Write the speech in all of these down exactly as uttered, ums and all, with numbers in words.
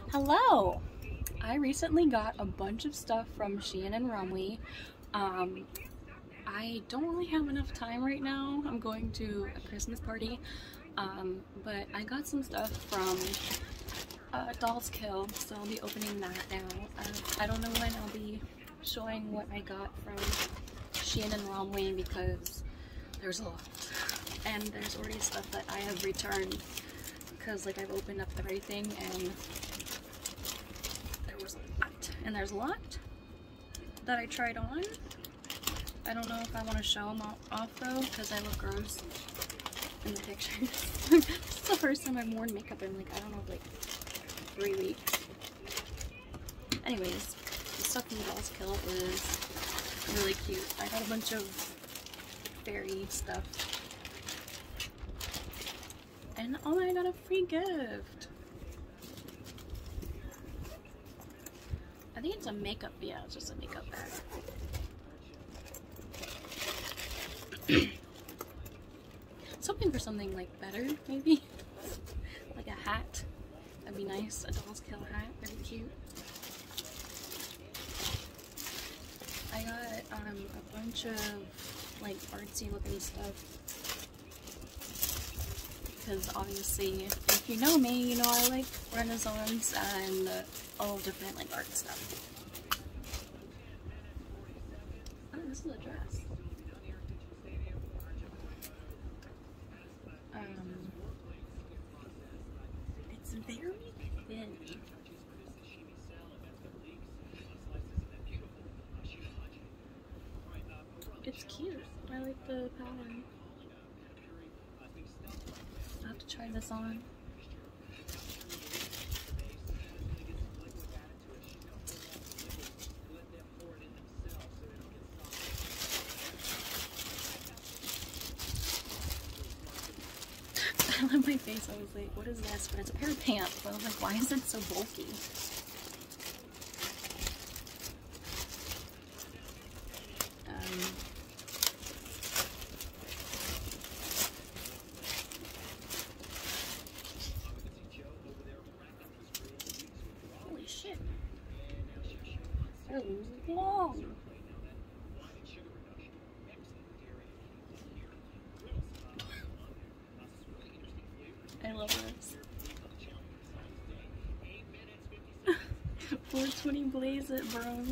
Hello! I recently got a bunch of stuff from Shein and Romwe. Um, I don't really have enough time right now. I'm going to a Christmas party, um, but I got some stuff from uh, Dolls Kill, so I'll be opening that now. Uh, I don't know when I'll be showing what I got from Shein and Romwe because there's a lot. And there's already stuff that I have returned because like I've opened up everything and there was a lot. And there's a lot that I tried on. I don't know if I want to show them off though because I look gross in the pictures. This is the first time I've worn makeup in like, I don't know, like three weeks. Anyways, the stuff from Dolls Kill is really cute. I got a bunch of fairy stuff. And oh, I got a free gift. I think it's a makeup, yeah, it's just a makeup bag. I was hoping for something like better, maybe. Like a hat. That'd be nice. A Dolls Kill hat. That'd be cute. I got um, a bunch of like artsy looking stuff. Because obviously, if you know me, you know I like Renaissance and uh, all different like art stuff. Oh, this is a dress. Um, it's very thin. It's cute. I like the pattern. I'll have to try this on. I love my face. I was like, what is this? But it's a pair of pants. But I was like, why is it so bulky? Um, holy shit. They're long. I love this. four twenty blaze it, bro.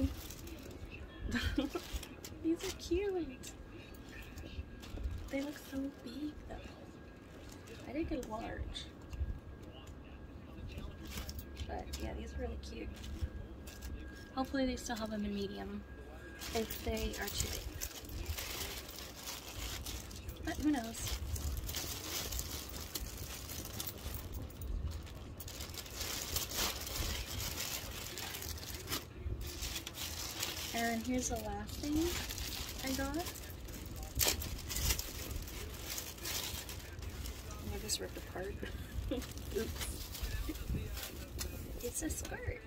These are cute. They look so big though. I did get a large. But yeah, these are really cute. Hopefully they still have them in medium if they are too big. But who knows? And here's the last thing I got. I just ripped apart. Oops. It's a skirt.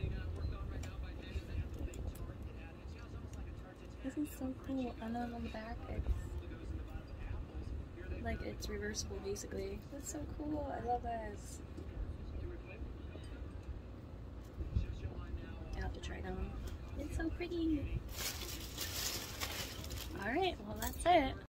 This is so cool. And then on the back, it's like it's reversible basically. That's so cool. I love this. I have to try it on. It's so pretty. Alright, well that's it.